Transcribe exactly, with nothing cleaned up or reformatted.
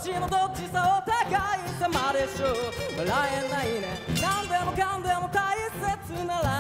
っちもどっちさお互い様でしょ笑えないね何でもかんでも大切なら